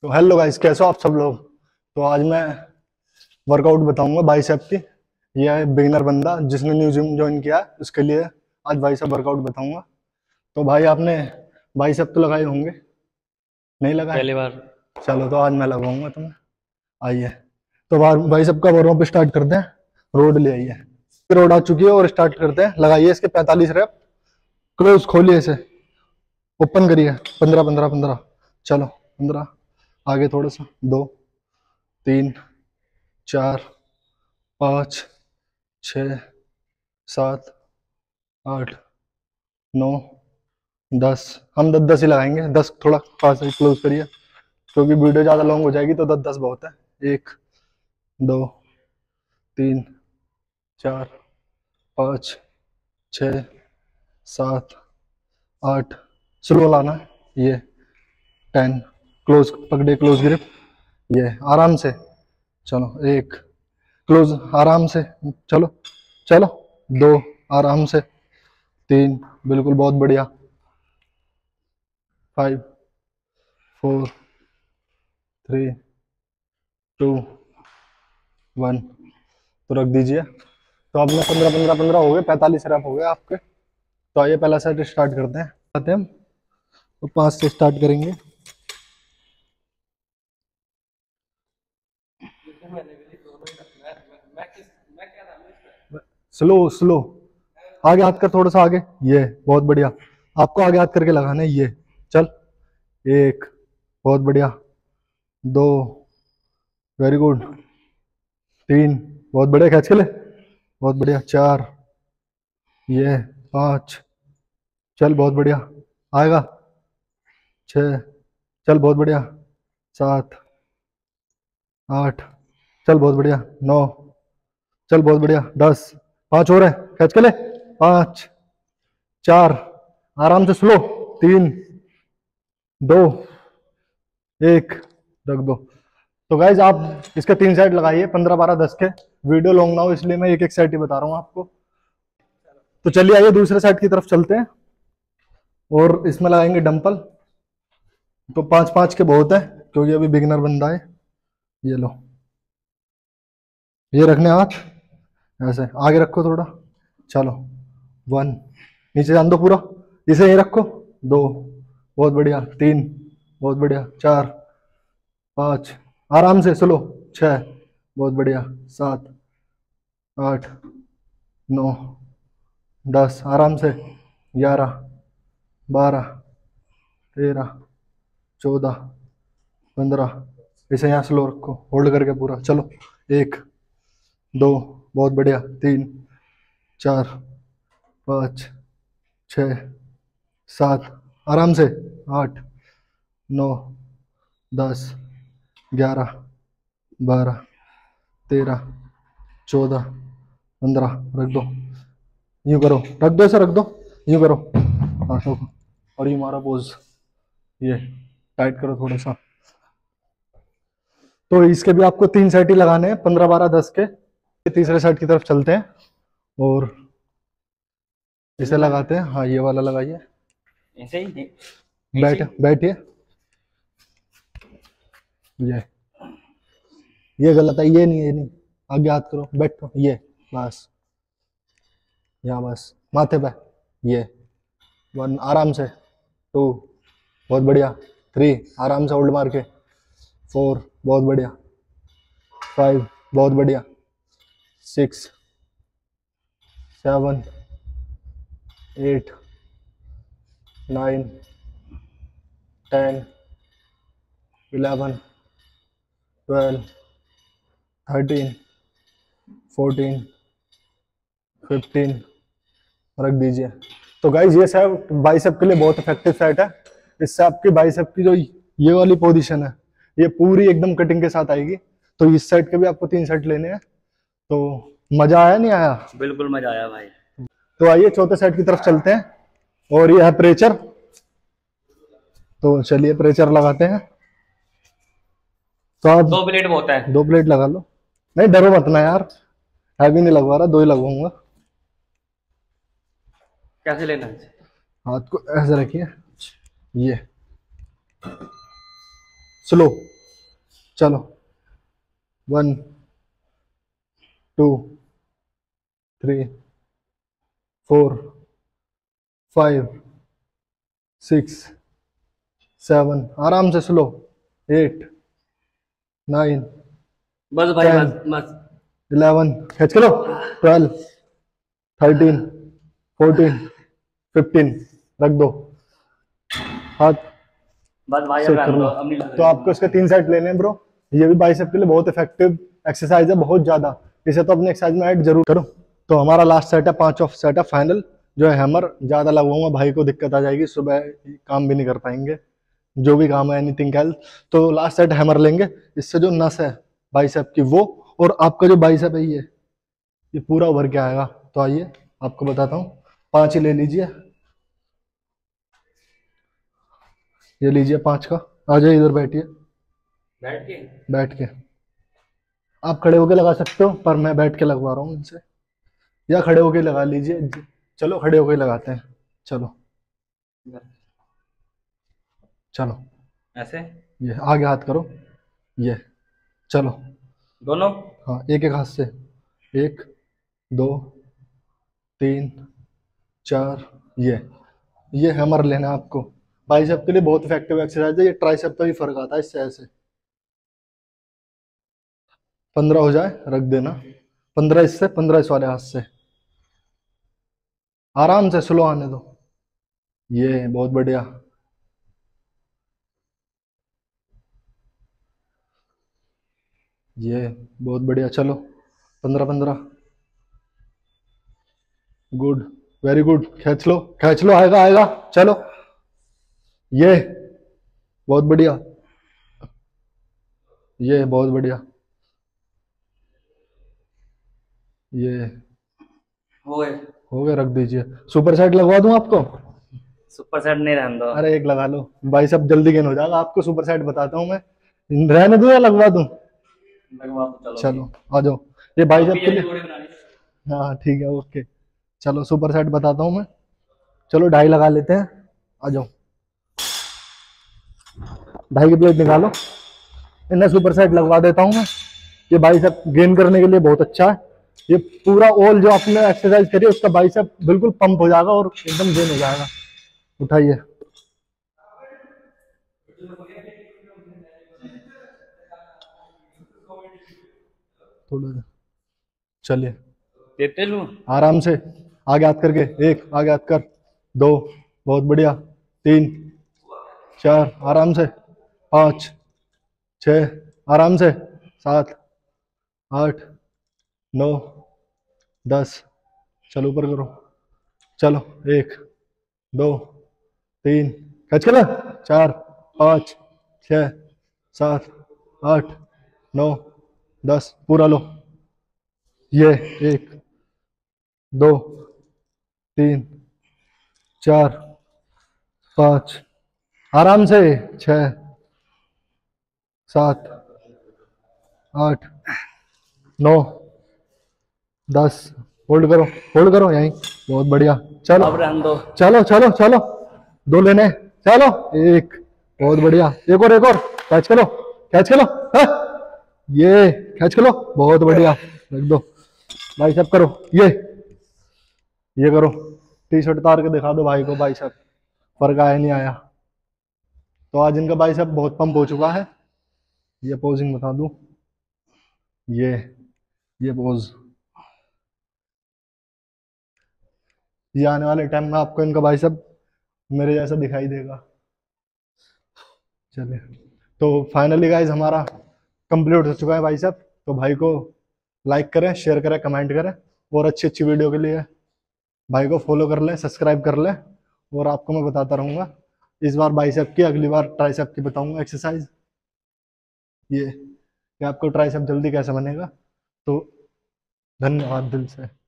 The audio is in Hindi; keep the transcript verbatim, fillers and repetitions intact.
तो हेलो गाइस, कैसे हो आप सब लोग। तो आज मैं वर्कआउट बताऊंगा बाइसेप की। यह है बिगिनर बंदा जिसने न्यू जिम ज्वाइन किया है, उसके लिए आज बाइसेप वर्कआउट बताऊंगा। तो भाई आपने बाइसेप तो लगाए होंगे, नहीं लगाए? पहली बार। चलो तो आज मैं लगाऊंगा तुम्हें। आइए, तो बार बाइसेप का वार्म अप स्टार्ट करते हैं। रोड ले आइए, रोड आ चुकी है और स्टार्ट करते हैं। लगाइए इसके पैंतालीस रेप। क्लोज खोलिए इसे, ओपन करिए। पंद्रह पंद्रह पंद्रह। चलो पंद्रह, आगे थोड़ा सा। दो, तीन, चार, पाँच, छ, सात, आठ, नौ, दस। हम दस दस ही लगाएंगे। दस थोड़ा पास ही क्लोज करिए, क्योंकि वीडियो ज़्यादा लॉन्ग हो जाएगी। तो दस दस बहुत है। एक, दो, तीन, चार, पाँच, छ, सात, आठ। स्लो लाना है ये। टेन। क्लोज पकड़े, क्लोज ग्रिप। ये आराम से। चलो एक, क्लोज आराम से। चलो चलो। दो, आराम से। तीन, बिल्कुल बहुत बढ़िया। Five, four, three, two, one. तो रख दीजिए। तो आपने पंद्रह पंद्रह पंद्रह हो गए, पैंतालीस रैप हो गए आपके। तो आइए पहला सेट स्टार्ट करते हैं। आते हैं हम, तो पाँच से स्टार्ट करेंगे। स्लो स्लो, आगे हाथ कर, थोड़ा सा आगे। ये बहुत बढ़िया। आपको आगे हाथ करके लगाना है ये। चल, एक, बहुत बढ़िया। दो, वेरी गुड। तीन, बहुत बढ़िया, खींच के ले। बहुत बढ़िया। चार, ये पाँच, चल बहुत बढ़िया, आएगा। छः, चल बहुत बढ़िया। सात, आठ, चल बहुत बढ़िया। नौ, चल बहुत बढ़िया। दस, पाँच और है, खींच के ले। पाँच, चार, आराम से स्लो। तीन, दो, एक, रख दो। तो गाइज आप इसके तीन सेट लगाइए, पंद्रह बारह दस के। वीडियो लॉन्ग ना हो इसलिए मैं एक एक सेट ही बता रहा हूँ आपको। तो चलिए आइए दूसरे सेट की तरफ चलते हैं, और इसमें लगाएंगे डंपल। तो पांच पांच के बहुत है, क्योंकि अभी बिगिनर बंदा है। ये लो, ये रखने हाथ ऐसे आगे रखो थोड़ा। चलो, वन, नीचे जान दो पूरा। इसे यहीं रखो। दो, बहुत बढ़िया। तीन, बहुत बढ़िया। चार, पाँच, आराम से स्लो। छः, बहुत बढ़िया। सात, आठ, नौ, दस, आराम से। ग्यारह, बारह, तेरह, चौदह, पंद्रह। इसे यहाँ स्लो रखो, होल्ड करके पूरा। चलो, एक, दो, बहुत बढ़िया। तीन, चार, पाँच, छ, सात, आराम से। आठ, नौ, दस, ग्यारह, बारह, तेरह, चौदह, पंद्रह। रख दो, यूं करो, रख दो, ऐसे रख दो। यूं करो, हाथों को, और यूं मारा पोज। ये टाइट करो थोड़ा सा। तो इसके भी आपको तीन सेट ही लगाने हैं, पंद्रह बारह दस के। तीसरे सेट की तरफ चलते हैं, और इसे लगाते हैं। हाँ, ये वाला लगाइए। ऐसे ही बैठ बैठिए। ये ये गलत है, ये नहीं, ये नहीं। आगे हाथ करो, बैठो। ये बस, यहाँ बस माथे पे। ये वन, आराम से। टू, बहुत बढ़िया। थ्री, आराम से होल्ड मार के। फोर, बहुत बढ़िया। फाइव, बहुत बढ़िया। Six, seven, eight, nine, ten, eleven, twelve, thirteen, fourteen, fifteen. रख दीजिए। तो गाइज ये सेट बाइसेप के लिए बहुत इफेक्टिव सेट है। इससे आपकी बाइसेप की जो ये वाली पोजीशन है, ये पूरी एकदम कटिंग के साथ आएगी। तो इस सेट के भी आपको तीन सेट लेने हैं। तो मजा आया, नहीं आया? बिल्कुल मजा आया भाई। तो आइए चौथे सेट की तरफ चलते हैं, और ये है प्रेचर। तो चलिए प्रेचर लगाते हैं। तो आप दो प्लेट बहुत है। दो प्लेट लगा लो। नहीं, डरो मत ना यार, हैवी नहीं लगवा रहा, दो ही लगवाऊंगा। कैसे लेना है? हाथ को ऐसे रखिए। ये स्लो, चलो, one, two, three, four, five, six, seven, आराम से स्लो, एट, नाइन, बस भाई, टेन, बस बस। इलेवन, खींच के लो, ट्वेल्व, थर्टीन, फोर्टीन, फिफ्टीन, रख दो हाथ, बस भाई, अब चेक कर रहने दो, लो। अब नहीं लग तो आपको इसके तीन सेट लेने हैं ब्रो। ये भी बाइसेप के लिए बहुत इफेक्टिव एक्सरसाइज है, बहुत ज्यादा। इसे तो अपने एक्सरसाइज में ऐड जरूर करो। तो हमारा लास्ट सेट है, पांच ऑफ सेट है फाइनल, जो है हैमर। ज्यादा लगाऊंगा भाई को दिक्कत आ जाएगी, सुबह काम भी नहीं कर पाएंगे, जो भी काम है, एनीथिंग एल्स। तो लास्ट सेट हैमर लेंगे। इससे जो नस है बाइसेप की वो, और आपका जो बाइसेप है ये ये पूरा उभर के आएगा। तो आइए आपको बताता हूँ। पांच ही ले लीजिए, ये लीजिए पांच का। आ जाइए इधर बैठिए, बैठ के। बैठ के। आप खड़े होके लगा सकते हो, पर मैं बैठ के लगवा रहा हूँ इनसे, या खड़े होके लगा लीजिए। चलो खड़े होके लगाते हैं। चलो चलो, ऐसे ये आगे हाथ करो, ये चलो। दोनों। हाँ, एक एक हाथ से, एक, दो, तीन, चार, ये ये हैमर लेना है आपको। बाइसेप के लिए बहुत इफेक्टिव एक्सरसाइज है ये। ट्राइसेप का भी फर्क आता है इससे। ऐसे पंद्रह हो जाए रख देना, पंद्रह इससे, पंद्रह इस वाले हाथ से। आराम से स्लो आने दो, ये बहुत बढ़िया। ये बहुत बढ़िया। चलो, पंद्रह पंद्रह, गुड, वेरी गुड। खींच लो, खींच लो, आएगा आएगा। चलो, ये बहुत बढ़िया, ये बहुत बढ़िया, ये हो गए। हो गया, रख दीजिए। सुपर सेट लगवा दूं आपको? सुपर सेट नहीं, रहने दो। अरे एक लगा लो भाई, सब जल्दी गेन हो जाएगा। आपको सुपर सेट बताता हूँ मैं, रहने दूं या लगवा दूं? लगवा दो, चलो चलो आ जाओ, ये भाई अभी साहब के जल्दी लिए। जोड़ी बनानी है। हाँ ठीक है, ओके। चलो सुपर सेट बताता हूँ मैं। चलो ढाई लगा लेते हैं, आ जाओ। ढाई की प्लेट निकालो, इन्हें सुपर सेट लगवा देता हूँ मैं। ये बाइसेप गेन करने के लिए बहुत अच्छा है। ये पूरा ऑल जो आपने एक्सरसाइज करी है उसका बाइसेप बिल्कुल पंप हो जाएगा और एकदम गेन हो जाएगा। उठाइए, थोड़ा सा। चलिए देते लूं। आराम से, आगे हाथ करके, एक आगे हाथ कर, दो बहुत बढ़िया, तीन, चार आराम से, पाँच, छः आराम से, सात, आठ, नौ, दस, चलो ऊपर करो। चलो, एक, दो, तीन, खच कर, चार, पाँच, छः, सात, आठ, नौ, दस, पूरा लो। ये एक, दो, तीन, चार, पाँच, आराम से, छः, सात, आठ, नौ, दस, होल्ड करो, होल्ड करो यहीं, बहुत बढ़िया। चलो अब रहने दो। चलो चलो चलो, दो लेने, चलो, एक, बहुत बढ़िया, एक और, एक और, कैच करो, कैच करो, हाँ? ये कैच करो, बहुत बढ़िया, रख दो। भाई सब करो, ये ये करो, टी शर्ट उतार के दिखा दो भाई को, भाई सब फर्क आया नहीं आया। तो आज इनका भाई सब बहुत पंप हो चुका है। ये पोजिंग बता दूं, ये ये पोज, ये आने वाले टाइम में आपको इनका भाई सब मेरे जैसा दिखाई देगा। चलिए, तो फाइनली गाइज हमारा कंप्लीट हो चुका है भाई साहब। तो भाई को लाइक करें, शेयर करें, कमेंट करें, और अच्छी अच्छी वीडियो के लिए भाई को फॉलो कर लें, सब्सक्राइब कर लें। और आपको मैं बताता रहूँगा, इस बार बाइसेप की, अगली बार ट्राइसेप की बताऊँगा एक्सरसाइज, ये कि आपको ट्राइसेप जल्दी कैसे बनेगा। तो धन्यवाद दिल से।